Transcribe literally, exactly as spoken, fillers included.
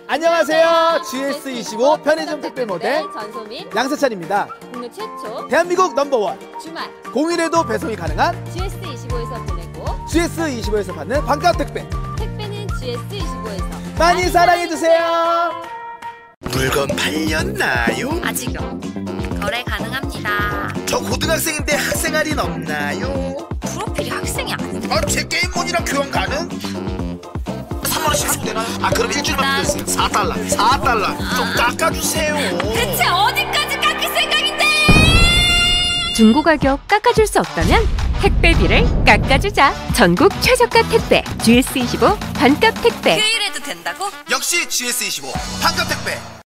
안녕하세요. 지에스 이십오 편의점 택배 모델 전소민 양세찬입니다. 국내 최초 대한민국 넘버원 주말 공일에도 배송이 가능한 지에스 이십오에서 보내고 지에스 이십오에서 받는 반값 택배, 택배는 지에스 이십오에서 많이 사랑해주세요. 물건 팔렸나요? 아직요. 거래 가능합니다. 저 고등학생인데 학생 할인 없나요? 프로필이 학생이 아닌데. 아, 제 게임몬이랑 교환 가능? 삼만 원씩 소되나요? 아, 그럼 일주일만 빌렸어요. 사 달러, 사 달러. 좀 깎아주세요. 대체 어디까지 깎을 생각인데? 중고 가격 깎아줄 수 없다면 택배비를 깎아주자. 전국 최저가 택배 지에스 이십오 반값 택배. 휴일에도 된다고? 역시 지에스 이십오 반값 택배.